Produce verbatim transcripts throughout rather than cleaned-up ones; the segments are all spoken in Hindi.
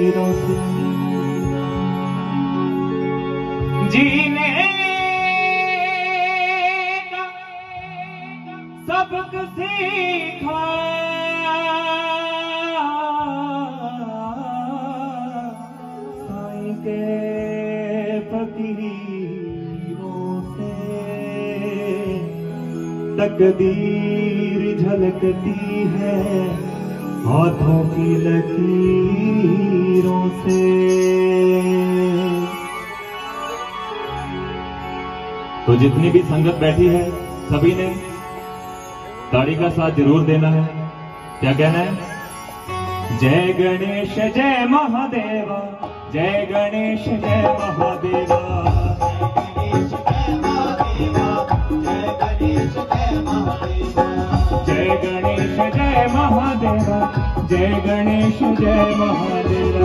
लकीरों से जीने का सबक सीखा साईं के फकीरों से तकदीर झलकती है हाथों की लकीरों से। तो जितनी भी संगत बैठी है सभी ने ताड़ी का साथ जरूर देना है। क्या कहना है? जय गणेश जय महादेवा, जय गणेश जय महादेवा, जय गणेश जय महादेवा, जय गणेश जय महादेवा,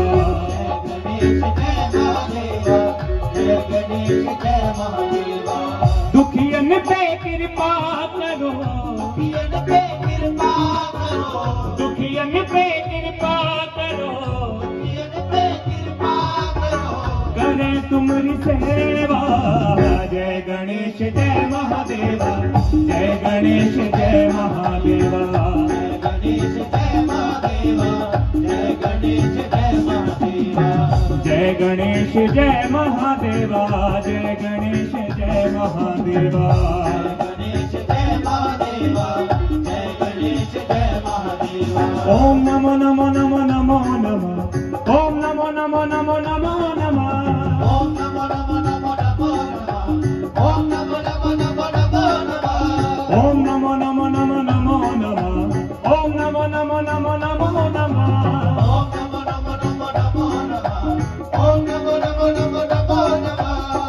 दुखियन पे कृपा करो, दुखियन पे कृपा करो, दुखियन पे कृपा करो, दुखियन पे कृपा करो, करे तुम्हारी सेवा। जय गणेश जय महादेवा, जय गणेश जय महादेवा, जय गणेश जय महादेवा, जय गणेश जय महादेवा, जय गणेश जय महादेवा, जय गणेश जय महादेवा, गणेश जय महादेवा, जय गणेश जय महादेवा। ओम नमो नमो नमो नमो नमः, ओम नमो नमो नमो नमो नमः, ओम नमो नमो नमो नमो नमः, ओम नमो नमो नमो नमो नमः, ओम नमो नमो नमो नमो नमः, ओम नमो नमो नमो नमो नमः, ओम नमो नमो नमो नमो नमः, ओम नमो नमो नमो नमो नमः।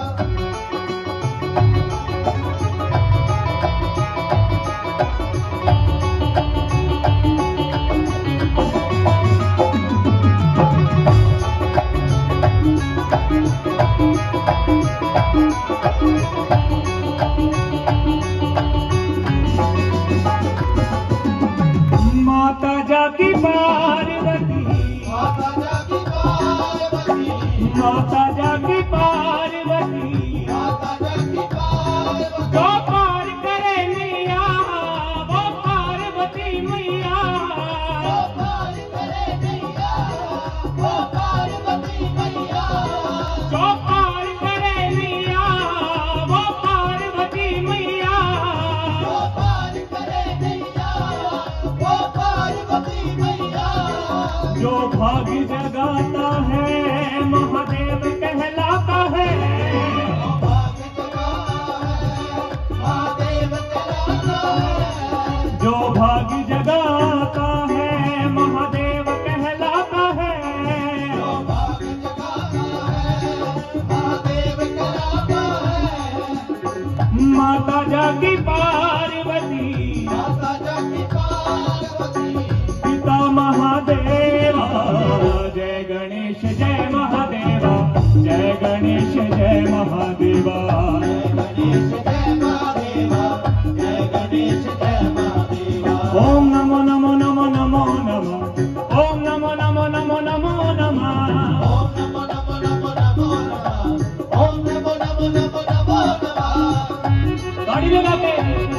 माता जाकी पार्वती, माता जाकी पार्वती, माता जाकी पार्वती, माता जाकी पार्वती, जो पार करे नैया वो पार्वती मैया, जो पार करे नैया वो पार्वती मैया, जो पार करे नैया वो पार्वती मैया, जो पार करे नैया वो पार्वती मैया। जो भाग जगाता है महादेव कहलाता है, जो भाग जगाता है महादेव कहलाता है, जो भाग जगाता है महादेव कहलाता है, जो भाग जगाता है महादेव कहलाता है। माता जाकी पार्वती, माता जाकी पार्वती, पिता महादेवा, जय गणेश जय महादेवा, जय गणेश जय महादेवा, जय गणेश जय महादेवा, जय गणेश जय महादेवा। ओम नमो नमो नमो नमो नमः, ओम नमो नमो नमो नमो नमः, ओम नमो नमो नमो नमो नमः, ओम नमो नमो नमो नमो नमः। गाड़ी लगा के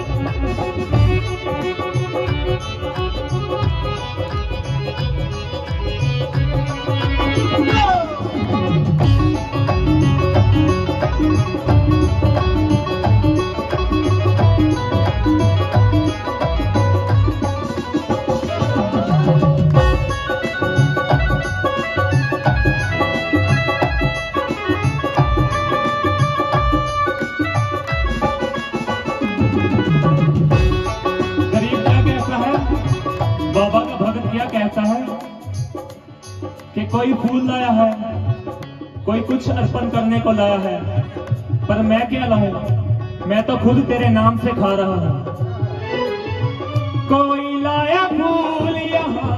बाबा का भगत क्या कहता है कि कोई फूल लाया है, कोई कुछ अर्पण करने को लाया है, पर मैं क्या लाऊं, मैं तो खुद तेरे नाम से खा रहा हूं। कोई लाया फूल यहाँ,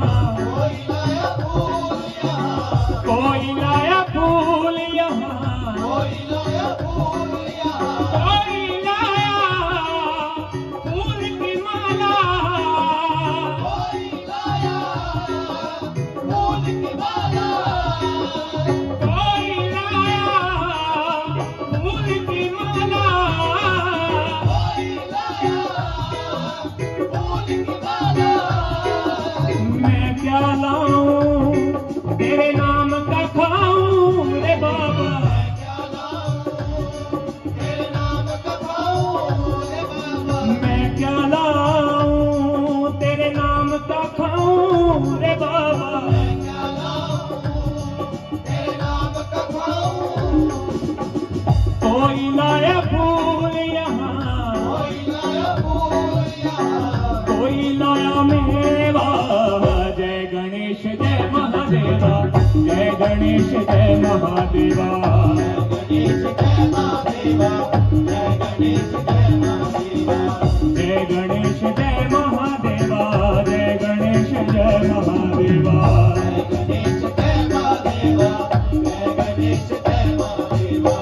कोई लाया फूल यहाँ, कोई लाया फूल यहाँ, कोई लाया फूल की माला, कोई लाया फूल की माला, कोई लाया फूल यहाँ, कोई लाया मेवा। जय गणेश जय महादेवा, जय गणेश जय महादेवा, जय गणेश जय महादेवा, जय गणेश जय महादेवा, जय गणेश जय महादेवा, जय गणेश जय महादेवा, जय गणेश जय महादेवा।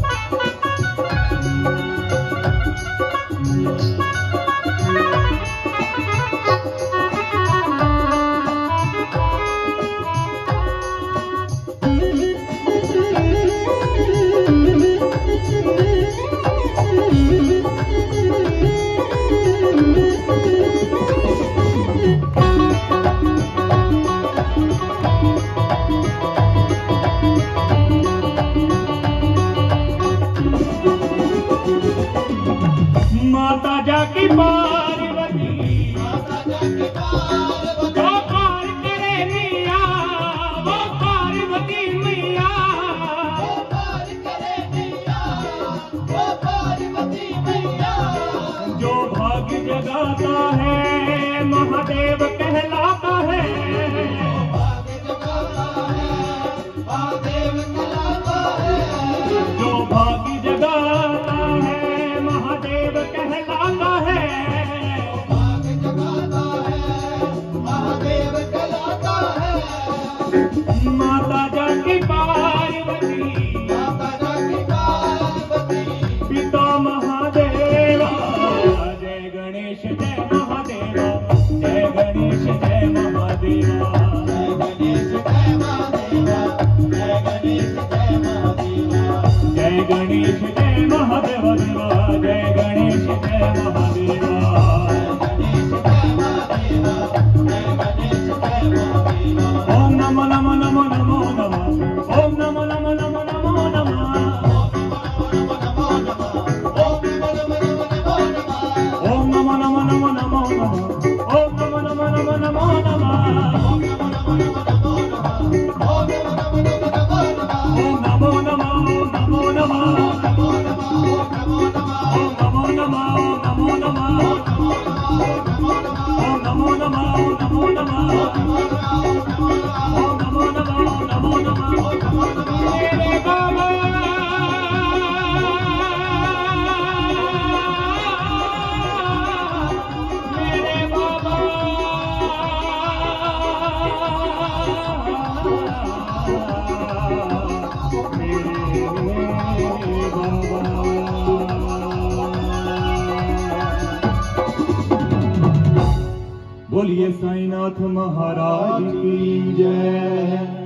माता जाकी पार्वती, वो पार करे मिया, वो पार्वती मैया, जो भाग्य जगाता है महादेव कहलाता है, जो भाग्य जगाता है महादेव कहलाता है, माता जाकी पार्वती, पिता महादेवा। जय गणेश जय महादेवा, जय गणेश जय महादेवा, जय गणेश जय महादेवा, जय गणेश जय महादेवा, जय गणेश जय महादेवा, ओम नमो नमो नमो नमो नमः, ओम नमो नमो नमो नमो नमः, ओम नमो नमो नमो नमो नमः, ओम नमो नमो नमो नमो नमः, ओम नमो नमो नमो नमः, ओम नमो नमो नमो नमः, ओम नमो नमो नमो नमः, ओम नमो नमो नमो नमः। मेरे बाबा मेरे बाबा मेरे बाबा। बोलिए साईनाथ महाराज की जय।